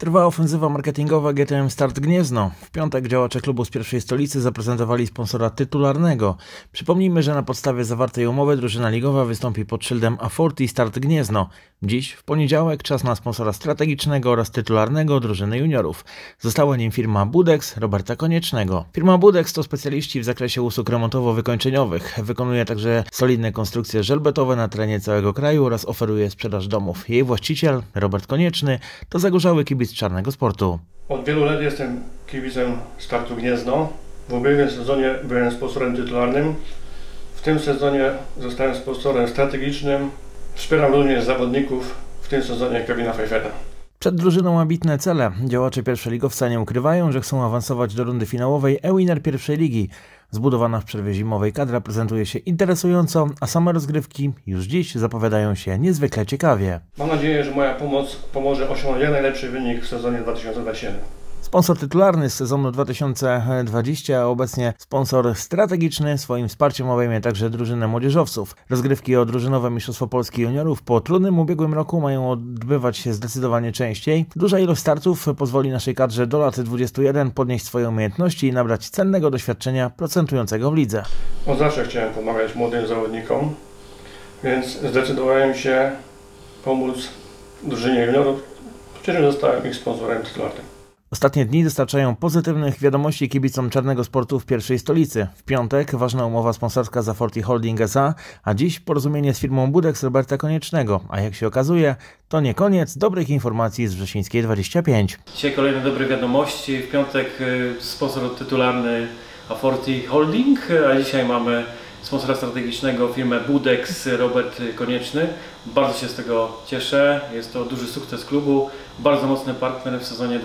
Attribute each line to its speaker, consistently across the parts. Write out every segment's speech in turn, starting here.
Speaker 1: Trwa ofensywa marketingowa GTM Start Gniezno. W piątek działacze klubu z pierwszej stolicy zaprezentowali sponsora tytularnego. Przypomnijmy, że na podstawie zawartej umowy drużyna ligowa wystąpi pod szyldem A40 Start Gniezno. Dziś, w poniedziałek, czas na sponsora strategicznego oraz tytularnego drużyny juniorów. Została nim firma Budex Roberta Koniecznego. Firma Budex to specjaliści w zakresie usług remontowo-wykończeniowych. Wykonuje także solidne konstrukcje żelbetowe na terenie całego kraju oraz oferuje sprzedaż domów. Jej właściciel, Robert Konieczny, to zagorzały kibic czarnego sportu.
Speaker 2: Od wielu lat jestem kibicem Startu Gniezno. W ubiegłym sezonie byłem sponsorem tytularnym. W tym sezonie zostałem sponsorem strategicznym. Wspieram również zawodników, w tym sezonie Kevina Pfeiffera.
Speaker 1: Przed drużyną ambitne cele. Działacze pierwszoligowca nie ukrywają, że chcą awansować do rundy finałowej e-Winner pierwszej ligi. Zbudowana w przerwie zimowej kadra prezentuje się interesująco, a same rozgrywki już dziś zapowiadają się niezwykle ciekawie.
Speaker 2: Mam nadzieję, że moja pomoc pomoże osiągnąć jak najlepszy wynik w sezonie 2027.
Speaker 1: Sponsor tytularny z sezonu 2020, a obecnie sponsor strategiczny, swoim wsparciem obejmie także drużynę młodzieżowców. Rozgrywki o drużynowe Mistrzostwo Polski Juniorów po trudnym ubiegłym roku mają odbywać się zdecydowanie częściej. Duża ilość startów pozwoli naszej kadrze do lat 21 podnieść swoje umiejętności i nabrać cennego doświadczenia procentującego w lidze.
Speaker 2: Od zawsze chciałem pomagać młodym zawodnikom, więc zdecydowałem się pomóc drużynie juniorów, przecież zostałem ich sponsorem tytularnym.
Speaker 1: Ostatnie dni dostarczają pozytywnych wiadomości kibicom czarnego sportu w pierwszej stolicy. W piątek ważna umowa sponsorska z A40 Holding S.A., a dziś porozumienie z firmą Budex Roberta Koniecznego. A jak się okazuje, to nie koniec dobrych informacji z Wrzesińskiej 25.
Speaker 3: Dzisiaj kolejne dobre wiadomości. W piątek sponsor tytularny A40 Holding, a dzisiaj mamy sponsora strategicznego firmę Budex Robert Konieczny. Bardzo się z tego cieszę. Jest to duży sukces klubu, bardzo mocny partner w sezonie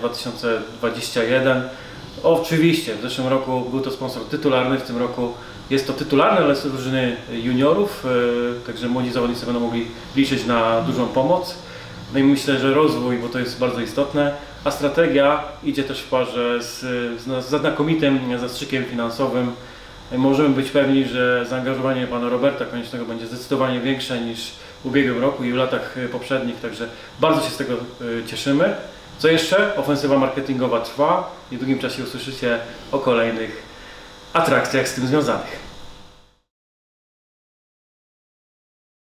Speaker 3: 2021. Oczywiście w zeszłym roku był to sponsor tytularny, w tym roku jest to tytularny, ale z drużyny juniorów, także młodzi zawodnicy będą mogli liczyć na dużą pomoc. No i myślę, że rozwój, bo to jest bardzo istotne, a strategia idzie też w parze z znakomitym zastrzykiem finansowym. Możemy być pewni, że zaangażowanie pana Roberta Koniecznego będzie zdecydowanie większe niż w ubiegłym roku i w latach poprzednich, także bardzo się z tego cieszymy. Co jeszcze? Ofensywa marketingowa trwa i w długim czasie usłyszycie o kolejnych atrakcjach z tym związanych.